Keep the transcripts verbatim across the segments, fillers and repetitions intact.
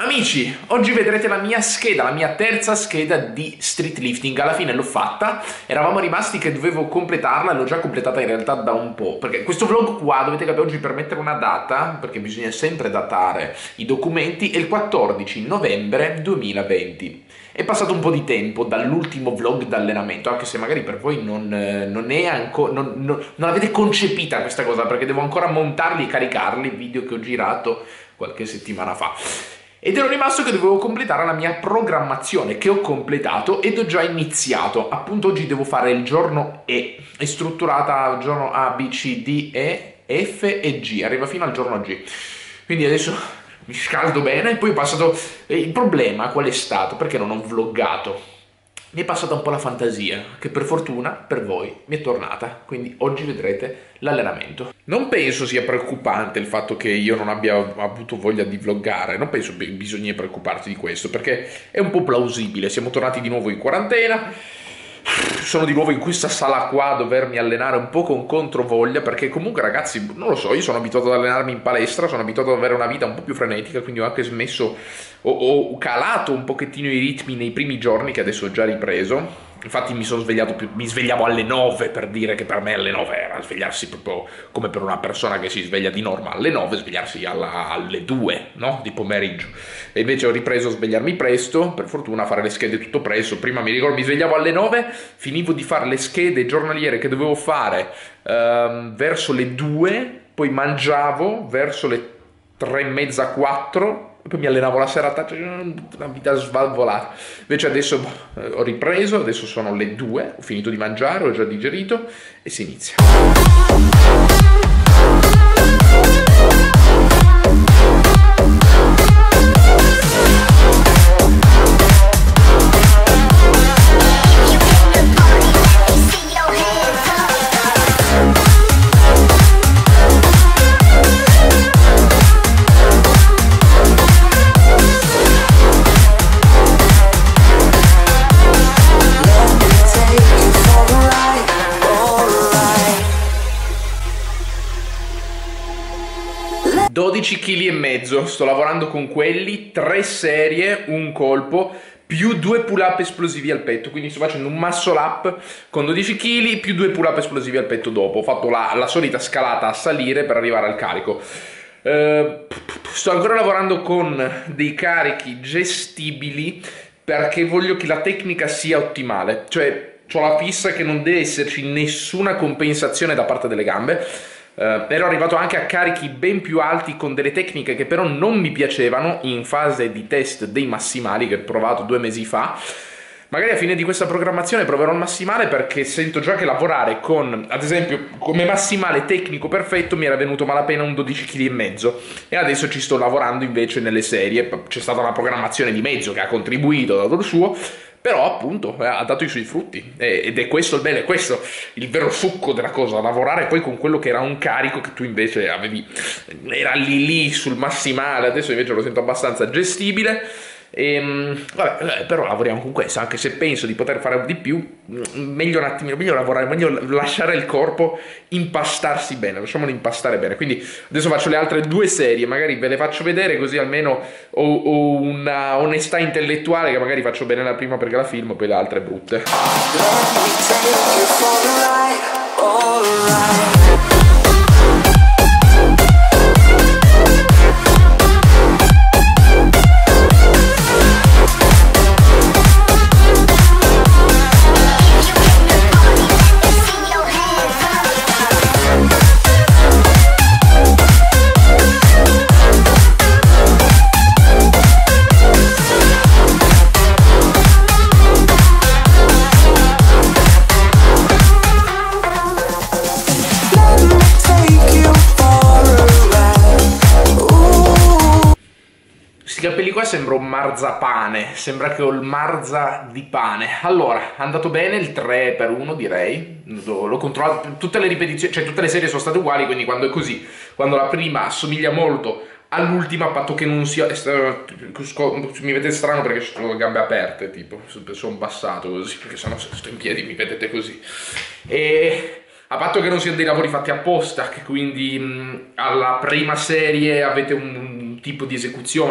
Amici, oggi vedrete la mia scheda, la mia terza scheda di street lifting. Alla fine l'ho fatta, eravamo rimasti che dovevo completarla, l'ho già completata in realtà da un po', perché questo vlog qua dovete capire oggi per mettere una data, perché bisogna sempre datare i documenti, è il quattordici novembre duemilaventi. È passato un po' di tempo dall'ultimo vlog d'allenamento, anche se magari per voi non, non è ancora, non, non, non avete concepita questa cosa, perché devo ancora montarli e caricarli, video che ho girato qualche settimana fa. Ed ero rimasto che dovevo completare la mia programmazione, che ho completato ed ho già iniziato. Appunto oggi devo fare il giorno E, è strutturata al giorno A, B, C, D, E, F e G, arriva fino al giorno G. Quindi adesso mi scaldo bene, poi ho passato... Il problema qual è stato? Perché non ho vloggato? Mi è passata un po' la fantasia, che per fortuna, per voi, mi è tornata. Quindi oggi vedrete l'allenamento. Non penso sia preoccupante il fatto che io non abbia avuto voglia di vloggare. Non penso che bisogna preoccuparsi di questo, perché è un po' plausibile. Siamo tornati di nuovo in quarantena. Sono di nuovo in questa sala qua a dovermi allenare un po' con controvoglia, perché comunque ragazzi, non lo so, io sono abituato ad allenarmi in palestra, sono abituato ad avere una vita un po' più frenetica, quindi ho anche smesso, ho, ho calato un pochettino i ritmi nei primi giorni, che adesso ho già ripreso. Infatti mi sono svegliato più, mi svegliavo alle nove, per dire che per me alle nove era svegliarsi proprio come per una persona che si sveglia di norma alle nove, svegliarsi alla, alle due, no? Di pomeriggio. E invece ho ripreso a svegliarmi presto, per fortuna a fare le schede tutto presto. Prima mi ricordo mi svegliavo alle nove, finivo di fare le schede giornaliere che dovevo fare um, verso le due, poi mangiavo verso le tre e mezza, quattro, poi mi allenavo la serata, una vita svalvolata. Invece adesso ho ripreso, adesso sono le due, ho finito di mangiare, ho già digerito e si inizia. dodici chili e mezzo, sto lavorando con quelli, tre serie, un colpo, più due pull up esplosivi al petto, quindi sto facendo un muscle up con dodici chili più due pull up esplosivi al petto dopo. Ho fatto la, la solita scalata a salire per arrivare al carico. Uh, sto ancora lavorando con dei carichi gestibili, perché voglio che la tecnica sia ottimale, cioè ho la fissa che non deve esserci nessuna compensazione da parte delle gambe. Uh, ero arrivato anche a carichi ben più alti con delle tecniche che però non mi piacevano in fase di test dei massimali che ho provato due mesi fa. Magari a fine di questa programmazione proverò il massimale, perché sento già che lavorare con, ad esempio, come massimale tecnico perfetto mi era venuto malapena un dodici chili e mezzo, e adesso ci sto lavorando invece nelle serie. C'è stata una programmazione di mezzo che ha contribuito, ha dato il suo, però appunto ha dato i suoi frutti, ed è questo il bello, è questo il vero succo della cosa, lavorare poi con quello che era un carico che tu invece avevi, era lì lì sul massimale. Adesso invece lo sento abbastanza gestibile. E, vabbè, però lavoriamo con questo, anche se penso di poter fare di più. Meglio un attimino, meglio lavorare, meglio lasciare il corpo impastarsi bene, lasciamolo impastare bene. Quindi adesso faccio le altre due serie, magari ve le faccio vedere, così almeno ho, ho una onestà intellettuale, che magari faccio bene la prima perché la filmo, poi le altre brutte. Questi capelli qua sembra un marzapane, sembra che ho il marza di pane. Allora, è andato bene il tre per uno, direi. L'ho controllato, tutte le ripetizioni, cioè tutte le serie sono state uguali, quindi quando è così, quando la prima assomiglia molto all'ultima, a patto che non sia, mi vedete strano perché ho le gambe aperte, tipo, sono bassato così, perché sennò se sto in piedi mi vedete così. E a patto che non siano dei lavori fatti apposta, che quindi mh, alla prima serie avete un, un tipo di esecuzione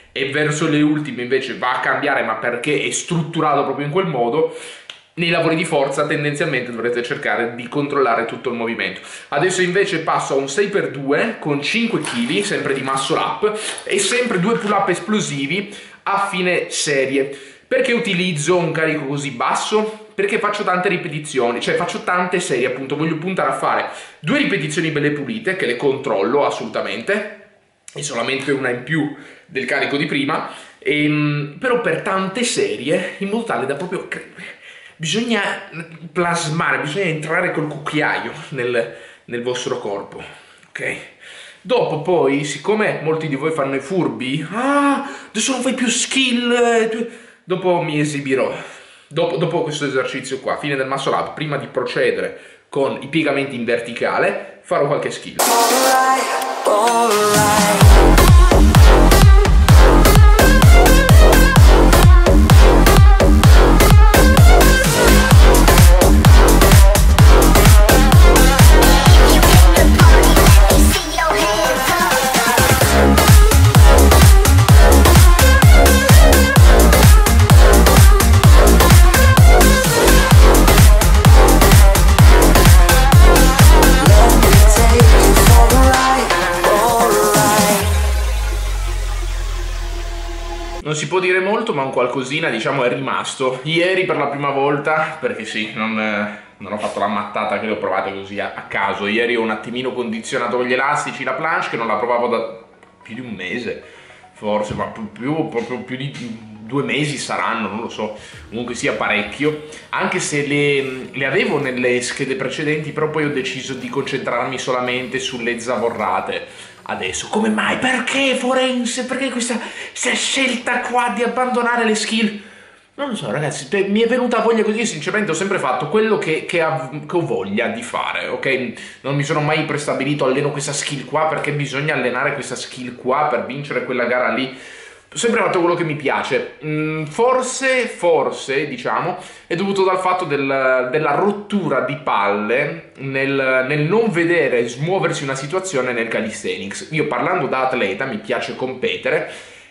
e verso le ultime invece va a cambiare, ma perché è strutturato proprio in quel modo. Nei lavori di forza tendenzialmente dovrete cercare di controllare tutto il movimento. Adesso invece passo a un sei per due con cinque chili, sempre di muscle up, e sempre due pull up esplosivi a fine serie. Perché utilizzo un carico così basso? Perché faccio tante ripetizioni, cioè faccio tante serie, appunto, voglio puntare a fare due ripetizioni belle pulite, che le controllo assolutamente, e solamente una in più del carico di prima, e, però per tante serie, in modo tale da proprio... Bisogna plasmare, bisogna entrare col cucchiaio nel, nel vostro corpo, ok? Dopo poi, siccome molti di voi fanno i furbi, ah, adesso non fai più skill, dopo mi esibirò. Dopo, dopo questo esercizio qua, fine del muscle up, prima di procedere con i piegamenti in verticale, farò qualche skill. Alright, alright. Non si può dire molto, ma un qualcosina, diciamo, è rimasto. Ieri per la prima volta, perché sì, non, non ho fatto la mattata che le ho provate così a, a caso. Ieri ho un attimino condizionato con gli elastici la planche, che non la provavo da più di un mese, forse, ma più, più, proprio più di due mesi saranno, non lo so. Comunque sia parecchio. Anche se le, le avevo nelle schede precedenti, però poi ho deciso di concentrarmi solamente sulle zavorrate. Adesso, come mai? Perché forense? Perché questa, questa scelta qua di abbandonare le skill? Non lo so, ragazzi, mi è venuta voglia così. Sinceramente ho sempre fatto quello che, che, ha, che ho voglia di fare, ok? Non mi sono mai prestabilito, alleno questa skill qua perché bisogna allenare questa skill qua per vincere quella gara lì. Ho sempre fatto quello che mi piace. Mm, forse, forse, diciamo, è dovuto dal fatto del, della rottura di palle nel, nel non vedere smuoversi una situazione nel calisthenics. Io, parlando da atleta, mi piace competere,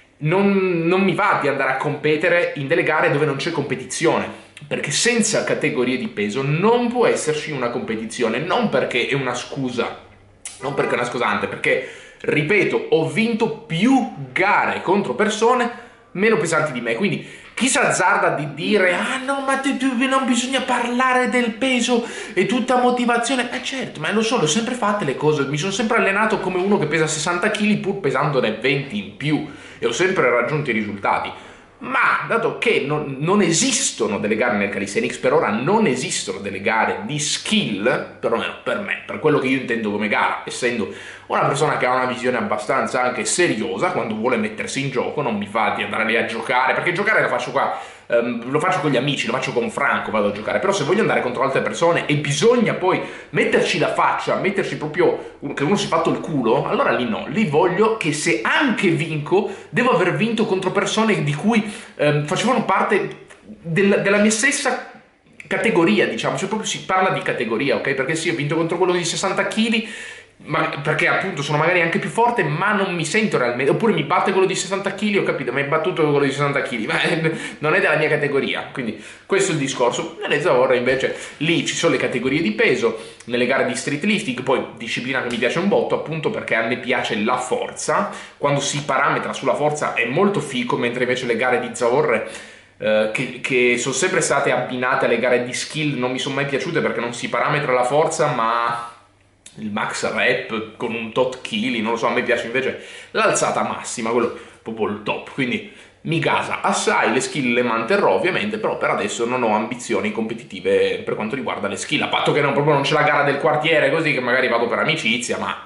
non, non mi va di andare a competere in delle gare dove non c'è competizione, perché senza categorie di peso non può esserci una competizione, non perché è una scusa, non perché è una scusante, perché... Ripeto, ho vinto più gare contro persone meno pesanti di me, quindi chi si azzarda di dire ah no, ma tu, tu, non bisogna parlare del peso, è tutta motivazione, eh certo, ma lo so, le ho sempre fatte le cose, mi sono sempre allenato come uno che pesa sessanta chili pur pesandone venti in più e ho sempre raggiunto i risultati. Ma dato che non, non esistono delle gare nel calisthenics, per ora non esistono delle gare di skill, perlomeno per me, per quello che io intendo come gara, essendo una persona che ha una visione abbastanza anche seriosa quando vuole mettersi in gioco, non mi fa di andare lì a giocare, perché giocare lo faccio qua, um, lo faccio con gli amici, lo faccio con Franco, vado a giocare, però se voglio andare contro altre persone e bisogna poi metterci la faccia, metterci proprio che uno si è fatto il culo, allora lì no, lì voglio che se anche vinco, devo aver vinto contro persone di cui um, facevano parte del, della mia stessa categoria, diciamo, cioè proprio si parla di categoria, ok? Perché sì, ho vinto contro quello di sessanta chili, ma perché appunto sono magari anche più forte, ma non mi sento realmente, oppure mi batte quello di sessanta chili, ho capito, mi hai battuto quello di sessanta chili, ma non è della mia categoria, quindi questo è il discorso. Nelle zavorre invece lì ci sono le categorie di peso, nelle gare di street lifting, poi disciplina che mi piace un botto, appunto perché a me piace la forza, quando si parametra sulla forza è molto fico, mentre invece le gare di zavorre Uh, che, che sono sempre state abbinate alle gare di skill non mi sono mai piaciute perché non si parametra la forza ma il max rep con un tot chili, non lo so, a me piace invece l'alzata massima, quello proprio il top, quindi mi gasa assai, le skill le manterrò ovviamente, però per adesso non ho ambizioni competitive per quanto riguarda le skill, a patto che non, proprio non c'è la gara del quartiere così che magari vado per amicizia, ma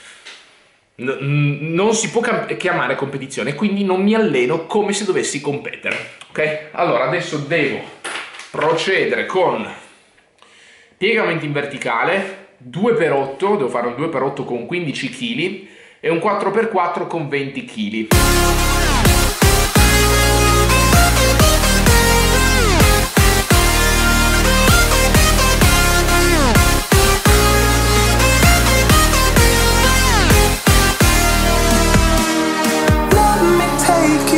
non si può chiamare competizione, quindi non mi alleno come se dovessi competere, ok? Allora adesso devo procedere con piegamenti in verticale, due per otto, devo fare un due per otto con quindici chili e un quattro per quattro con venti chili. Take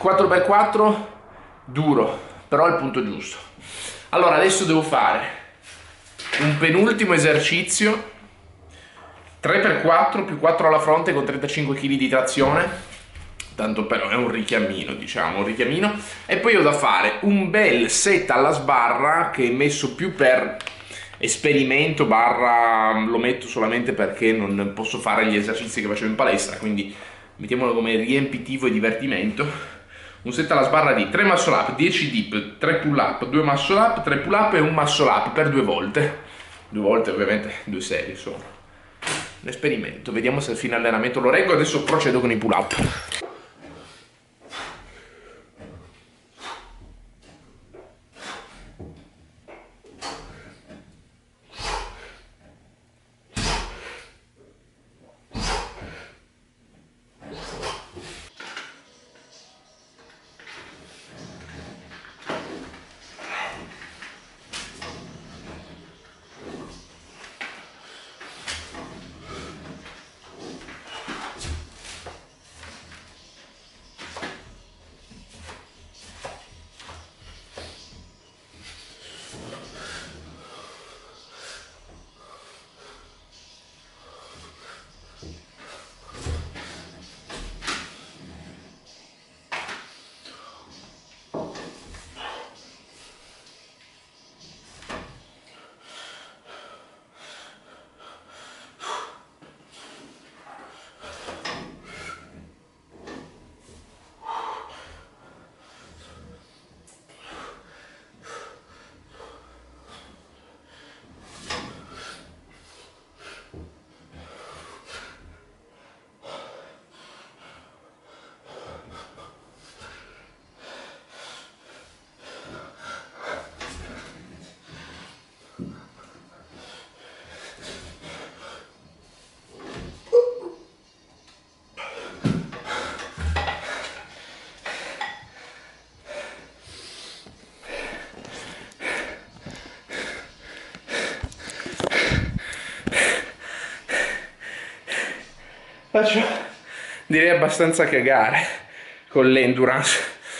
quattro per quattro duro, però è il punto giusto. Allora adesso devo fare un penultimo esercizio, tre per quattro più quattro alla fronte con trentacinque chili di trazione, tanto però è un richiamino, diciamo, un richiamino, e poi ho da fare un bel set alla sbarra che è messo più per esperimento barra lo metto solamente perché non posso fare gli esercizi che facevo in palestra, quindi mettiamolo come riempitivo e divertimento. Un set alla sbarra di tre muscle up, dieci dip, tre pull up, due muscle up, tre pull up e un muscle up per due volte. Due volte ovviamente, due serie sono. Un esperimento, vediamo se al fine allenamento lo reggo. Adesso procedo con i pull up. Faccio, direi, abbastanza cagare con l'endurance.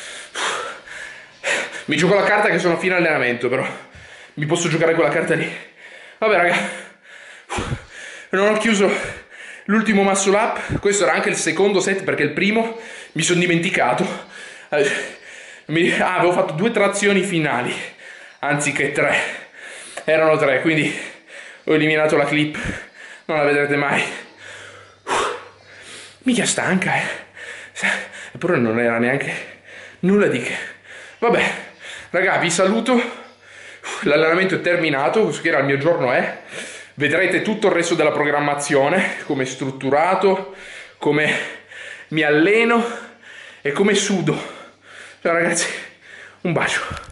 Mi gioco la carta che sono a fine allenamento, però mi posso giocare quella carta lì. Vabbè raga, non ho chiuso l'ultimo muscle up. Questo era anche il secondo set perché il primo mi sono dimenticato. Mi, ah, avevo fatto due trazioni finali anziché tre, erano tre, quindi ho eliminato la clip, non la vedrete mai. Mica stanca, eh. Eppure non era neanche nulla di che. Vabbè, raga, vi saluto. L'allenamento è terminato, questo che era il mio giorno è. Vedrete tutto il resto della programmazione, come è strutturato, come mi alleno e come sudo. Ciao ragazzi, un bacio.